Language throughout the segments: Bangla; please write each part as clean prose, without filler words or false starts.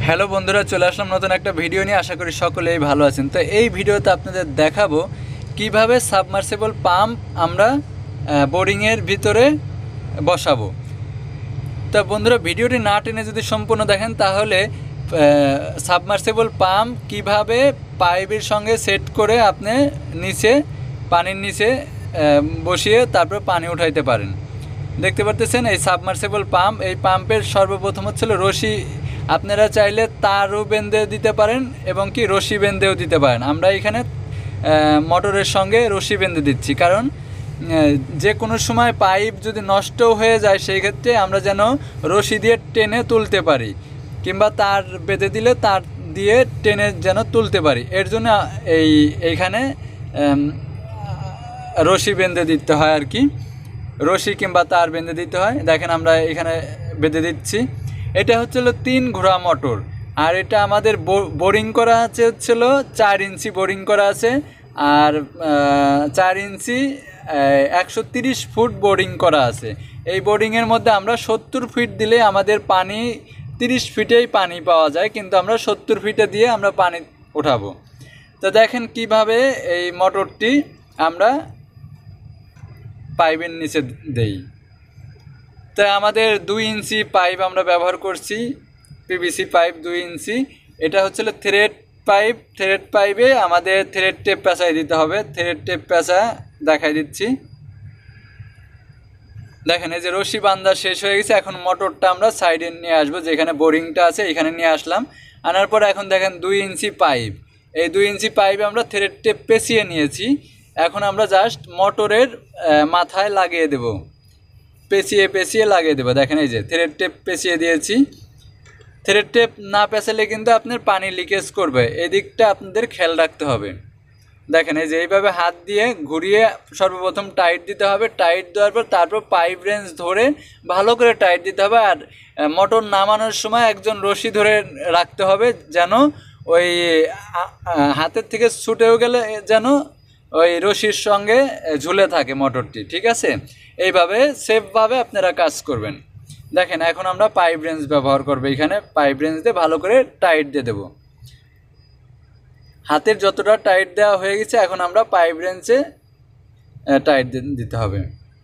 হ্যালো বন্ধুরা, চলে আসলাম নতুন একটা ভিডিও নিয়ে। আশা করি সকলেই ভালো আছেন। তো এই ভিডিওতে আপনাদের দেখাবো কিভাবে সাবমার্সিবল পাম্প আমরা বোরিংয়ের ভিতরে বসাবো। তো বন্ধুরা, ভিডিওটি না টেনে যদি সম্পূর্ণ দেখেন তাহলে সাবমার্সিবল পাম্প কিভাবে পাইপের সঙ্গে সেট করে আপনি পানির নিচে বসিয়ে তারপর পানি উঠাইতে পারেন। দেখতে পারতেছেন এই সাবমার্সিবল পাম্প। এই পাম্পের সর্বপ্রথম হচ্ছিল রশি। আপনারা চাইলে তারও বেঁধে দিতে পারেন এবং কি রশি বেঁধেও দিতে পারেন। আমরা এখানে মোটরের সঙ্গে রশি বেঁধে দিচ্ছি, কারণ যে কোনো সময় পাইপ যদি নষ্টও হয়ে যায় সেই ক্ষেত্রে আমরা যেন রশি দিয়ে টেনে তুলতে পারি, কিংবা তার বেঁধে দিলে তার দিয়ে টেনে যেন তুলতে পারি। এর জন্য এইখানে রশি বেঁধে দিতে হয় আর কি, রশি কিংবা তার বেঁধে দিতে হয়। দেখেন আমরা এখানে বেঁধে দিচ্ছি। এটা হচ্ছিল 3 ঘোড়া মোটর, আর এটা আমাদের বোরিং করা আছে হচ্ছিল 4 ইঞ্চি বোরিং করা আছে, আর 4 ইঞ্চি 130 ফুট বোরিং করা আছে। এই বোরিংয়ের মধ্যে আমরা 70 ফিট দিলে আমাদের পানি 30 ফিটেই পানি পাওয়া যায়, কিন্তু আমরা 70 ফিটে দিয়ে আমরা পানি উঠাবো। তো দেখেন কিভাবে এই মোটরটি আমরা পাইপের নিচে দেই। তো আমাদের 2 ইঞ্চি পাইপ আমরা ব্যবহার করছি, পিভিসি পাইপ 2 ইঞ্চি। এটা হচ্ছিল থ্রেড পাইপ। থ্রেড পাইপে আমাদের থ্রেড টেপ পেঁচাই দিতে হবে। থ্রেড টেপ পেঁচা দেখাই দিচ্ছি। দেখেন এই যে রশি বান্ধা শেষ হয়ে গেছে। এখন মোটরটা আমরা সাইডে নিয়ে আসবো, যেখানে বোরিংটা আছে এখানে নিয়ে আসলাম। আনার পর এখন দেখেন 2 ইঞ্চি পাইপ। এই 2 ইঞ্চি পাইপে আমরা থ্রেড টেপ পেঁচিয়ে নিয়েছি। এখন আমরা জাস্ট মোটরের মাথায় লাগিয়ে দেব, পেঁচিয়ে লাগিয়ে দেবো। দেখেন এই যে থ্রেড টেপ পেঁচিয়ে দিয়েছি। থ্রেড টেপ না পেঁচালে কিন্তু আপনার পানি লিকেজ করবে, এই দিকটা আপনাদের খেয়াল রাখতে হবে। দেখেন এই যে এইভাবে হাত দিয়ে ঘুরিয়ে সর্বপ্রথম টাইট দিতে হবে। টাইট দেওয়ার পর তারপর পাইপ রেঞ্জ ধরে ভালো করে টাইট দিতে হবে। আর মোটর নামানোর সময় একজন রশি ধরে রাখতে হবে, যেন ওই হাতের থেকে ছুটেও গেলে যেন ওই রশির সঙ্গে ঝুলে থাকে মোটরটি। ঠিক আছে, এইভাবে সেফভাবে আপনারা কাজ করবেন। দেখেন এখন আমরা পাইপ রেঞ্জ ব্যবহার করবো। এখানে পাইপ রেঞ্জ দিয়ে ভালো করে টাইট দিয়ে দেবো। হাতের যতটা টাইট দেওয়া হয়ে গেছে, এখন আমরা পাইপ রেঞ্জে টাইট দিতে হবে।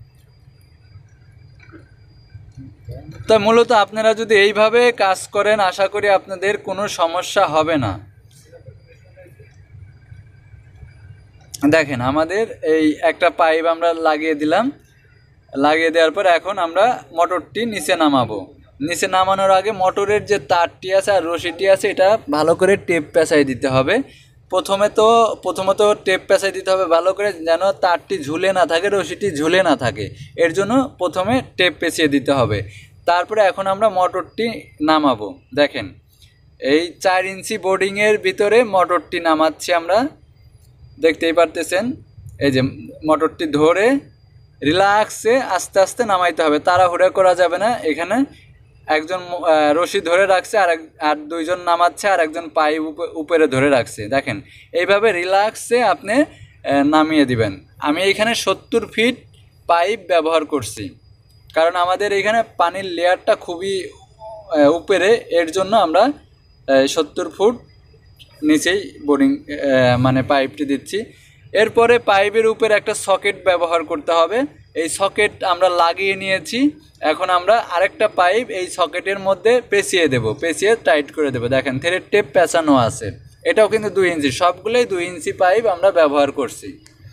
তো মূলত আপনারা যদি এইভাবে কাজ করেন, আশা করি আপনাদের কোনো সমস্যা হবে না। দেখেন আমাদের এই একটা পাইপ আমরা লাগিয়ে দিলাম। লাগিয়ে দেওয়ার পর এখন আমরা মোটরটি নিচে নামাবো। নিচে নামানোর আগে মোটরের যে তারটি আছে আর রশিটি আছে, এটা ভালো করে টেপ পেঁচাই দিতে হবে। প্রথমত টেপ পেঁচাই দিতে হবে ভালো করে, যেন তারটি ঝুলে না থাকে, রশিটি ঝুলে না থাকে। এর জন্য প্রথমে টেপ পেঁচিয়ে দিতে হবে। তারপরে এখন আমরা মোটরটি নামাবো। দেখেন এই 4 ইঞ্চি বোর্ডিংয়ের ভিতরে মোটরটি নামাচ্ছি আমরা, দেখতেই পারতেছেন। এই যে মোটরটি ধরে রিল্যাক্সে আস্তে আস্তে নামাইতে হবে, তাড়াহুড়া করা যাবে না। এখানে একজন রশি ধরে রাখছে, আর 2 জন নামাচ্ছে, আর একজন পাইপ উপরে ধরে রাখছে। দেখেন এইভাবে রিল্যাক্সে আপনি নামিয়ে দিবেন। আমি এখানে 70 ফিট পাইপ ব্যবহার করছি, কারণ আমাদের এখানে পানির লেয়ারটা খুবই উপরে। এর জন্য আমরা 70 ফুট নিচেই বোরিং মানে পাইপটি দিচ্ছি। এরপরে পাইপের উপরে একটা সকেট ব্যবহার করতে হবে। এই সকেট আমরা লাগিয়ে নিয়েছি। এখন আমরা আরেকটা পাইপ এই সকেটের মধ্যে পেঁচিয়ে টাইট করে দেবো। দেখেন থ্রেড টেপ পেঁচানো আছে। এটাও কিন্তু 2 ইঞ্চি, সবগুলোই 2 ইঞ্চি পাইপ আমরা ব্যবহার করছি।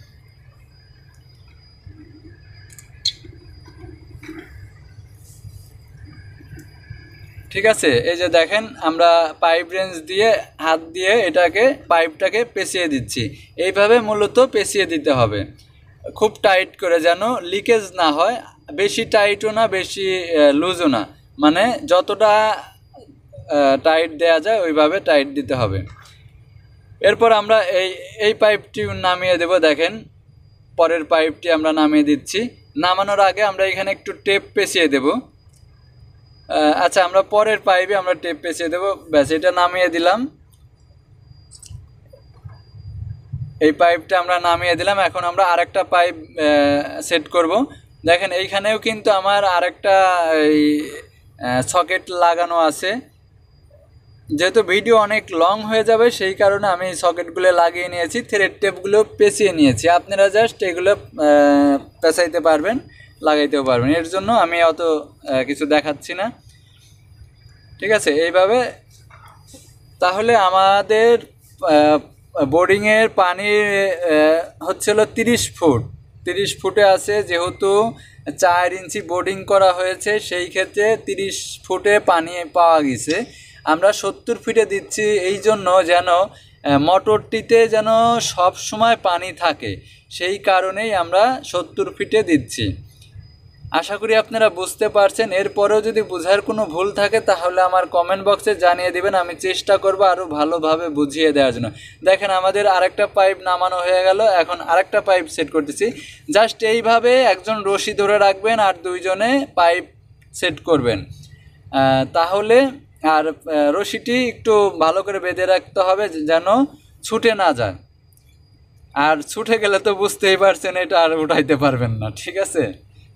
ঠিক আছে, এই যে দেখেন আমরা পাইপ রেঞ্জ দিয়ে হাত দিয়ে পাইপটাকে পেঁচিয়ে দিচ্ছি। এইভাবে মূলত পেঁচিয়ে দিতে হবে, খুব টাইট করে, যেন লিকেজ না হয়। বেশি টাইটও না, বেশি লুজও না, মানে যতটা টাইট দেওয়া যায় ওইভাবে টাইট দিতে হবে। এরপর আমরা এই পাইপটি নামিয়ে দেব। দেখেন পরের পাইপটি আমরা নামিয়ে দিচ্ছি। নামানোর আগে আমরা এখানে একটু টেপ পেঁচিয়ে দেব। আচ্ছা, আমরা পরের পাইপে আমরা টেপ পেঁচিয়ে দেবো। ব্যাস, এটা নামিয়ে দিলাম। এই পাইপটা আমরা নামিয়ে দিলাম। এখন আমরা আরেকটা পাইপ সেট করব। দেখেন এইখানেও কিন্তু আমার আরেকটা সকেট লাগানো আছে। যেহেতু ভিডিও অনেক লং হয়ে যাবে সেই কারণে আমি সকেটগুলো লাগিয়ে নিয়েছি, থ্রেড টেপগুলো পেঁচিয়ে নিয়েছি। আপনারা জাস্ট এগুলো পেঁচাইতে পারবেন, লাগাইতেও পারবেন, এর জন্য আমি অত কিছু দেখাচ্ছি না। ঠিক আছে, এইভাবে তাহলে আমাদের বোর্ডিংয়ের পানি হচ্ছিল 30 ফুট, 30 ফুটে আছে, যেহেতু 4 ইঞ্চি বোর্ডিং করা হয়েছে সেই ক্ষেত্রে 30 ফুটে পানি পাওয়া গেছে। আমরা 70 ফিটে দিচ্ছি এই জন্য যেন মোটরটিতে যেন সব সময় পানি থাকে, সেই কারণেই আমরা 70 ফিটে দিচ্ছি। আশা করি আপনারা বুঝতে পারছেন। এরপরেও যদি বোঝার কোনো ভুল থাকে তাহলে আমার কমেন্ট বক্সে জানিয়ে দেবেন, আমি চেষ্টা করব আরও ভালোভাবে বুঝিয়ে দেওয়ার জন্য। দেখেন আমাদের আরেকটা পাইপ নামানো হয়ে গেল, এখন আরেকটা পাইপ সেট করতেছি। জাস্ট এইভাবে একজন রশি ধরে রাখবেন আর দুইজনে পাইপ সেট করবেন, তাহলে আর রশিটি একটু ভালো করে বেঁধে রাখতে হবে যেন ছুটে না যায়, আর ছুটে গেলে তো বুঝতেই পারছেন এটা আর উঠাইতে পারবেন না। ঠিক আছে,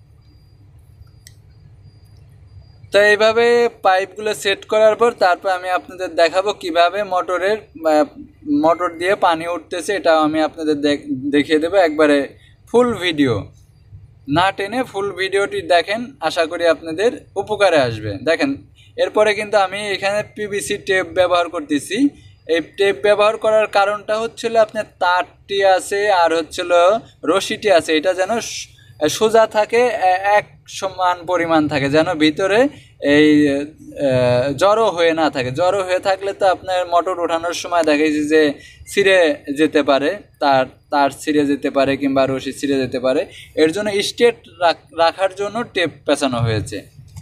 তো এইভাবে পাইপগুলো সেট করার পর তারপর আমি আপনাদের দেখাবো কিভাবে মোটর দিয়ে পানি উঠতেছে, এটা আমি আপনাদের দেখিয়ে দেবো একবারে ফুল ভিডিও, না টেনে ফুল ভিডিওটি দেখেন, আশা করি আপনাদের উপকারে আসবে। দেখেন এরপরে কিন্তু আমি এখানে পিভিসি টেপ ব্যবহার করতেছি। এই টেপ ব্যবহার করার কারণটা হচ্ছিল আপনার তারটি আছে আর হচ্ছিল রশিটি আছে, এটা যেন সোজা থাকে, এক সমান পরিমাণ থাকে, যেন ভিতরে এই জড়ো হয়ে না থাকে। জড়ো হয়ে থাকলে তো আপনার মোটর ওঠানোর সময় দেখেছি যে ছিঁড়ে যেতে পারে, তার ছিঁড়ে যেতে পারে কিংবা রশি ছিঁড়ে যেতে পারে, এর জন্য স্ট্রেট রাখার জন্য টেপ পেঁচানো হয়েছে।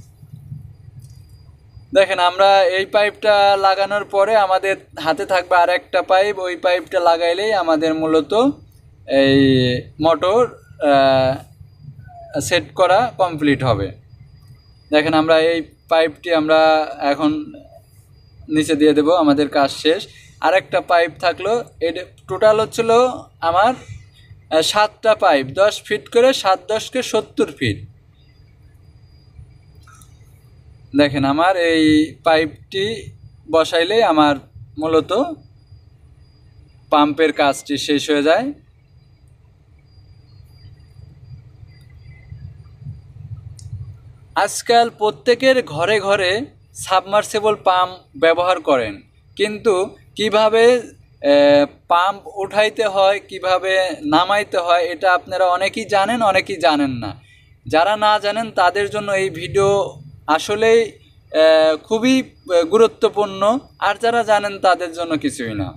দেখেন আমরা এই পাইপটা লাগানোর পরে আমাদের হাতে থাকবে আর একটা পাইপ, ওই পাইপটা লাগাইলেই আমাদের মূলত এই মোটর সেট করা কমপ্লিট হবে। দেখেন আমরা এই পাইপটি আমরা এখন নিচে দিয়ে দেব, আমাদের কাজ শেষ। আরেকটা পাইপ থাকলো, এটা টোটাল হচ্ছিল আমার 7টা পাইপ, 10 ফিট করে, 7 10 70 ফিট। দেখেন আমার এই পাইপটি বসাইলেই আমার মূলত পাম্পের কাজটি শেষ হয়ে যায়। আজকাল প্রত্যেকের ঘরে ঘরে সাবমার্সিবল পাম্প ব্যবহার করেন, কিন্তু কিভাবে পাম্প উঠাইতে হয়, কিভাবে নামাইতে হয়, এটা আপনারা অনেকেই জানেন, অনেকেই জানেন না। যারা না জানেন তাদের জন্য এই ভিডিও আসলেই খুবই গুরুত্বপূর্ণ, আর যারা জানেন তাদের জন্য কিছুই না।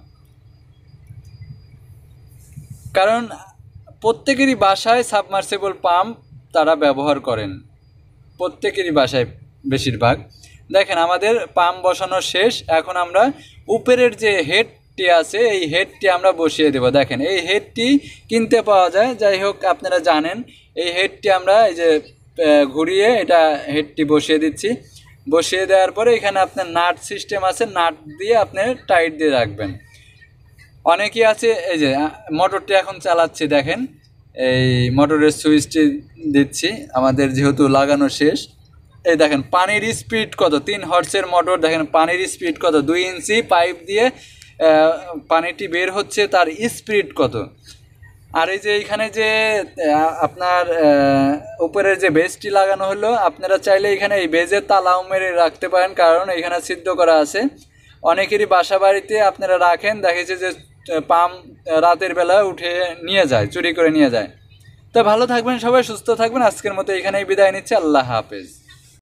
কারণ প্রত্যেকেরই বাসায় সাবমার্সিবল পাম্প তারা ব্যবহার করেন, প্রত্যেকেরই বাসায় বেশিরভাগ। দেখেন আমাদের পাম্প বসানো শেষ, এখন আমরা উপরের যে হেডটি আছে এই হেডটি আমরা বসিয়ে দেব। দেখেন এই হেডটি কিনতে পাওয়া যায়, যাই হোক আপনারা জানেন। এই হেডটি আমরা এই যে ঘুরিয়ে এটা হেডটি বসিয়ে দিচ্ছি। বসিয়ে দেওয়ার পরে এখানে আপনার নাট সিস্টেম আছে, নাট দিয়ে আপনি টাইট দিয়ে রাখবেন। অনেকেই আছে, এই যে মোটরটি এখন চালাচ্ছি, দেখেন এই মোটরের সুইচটি দিচ্ছি, আমাদের যেহেতু লাগানো শেষ। এই দেখেন পানির স্পিড কত, 3 হর্সের মোটর, দেখেন পানির স্পিড কত, 2 ইঞ্চি পাইপ দিয়ে পানিটি বের হচ্ছে, তার স্পিড কত। আর এই যে এইখানে যে আপনার উপরের যে বেজটি লাগানো হলো, আপনারা চাইলে এখানে এই বেজের তালাও মেরে রাখতে পারেন, কারণ এখানে ছিদ্র করা আছে। অনেকেরই বাসা বাড়িতে আপনারা রাখেন, দেখেছে যে পাম্প রাতের বেলা উঠে নিয়ে যায়, চুরি করে নিয়ে যায়। তো ভালো থাকবেন সবাই, সুস্থ থাকবেন। আজকের মতো এখানেই বিদায় নিচ্ছি, আল্লাহ হাফেজ।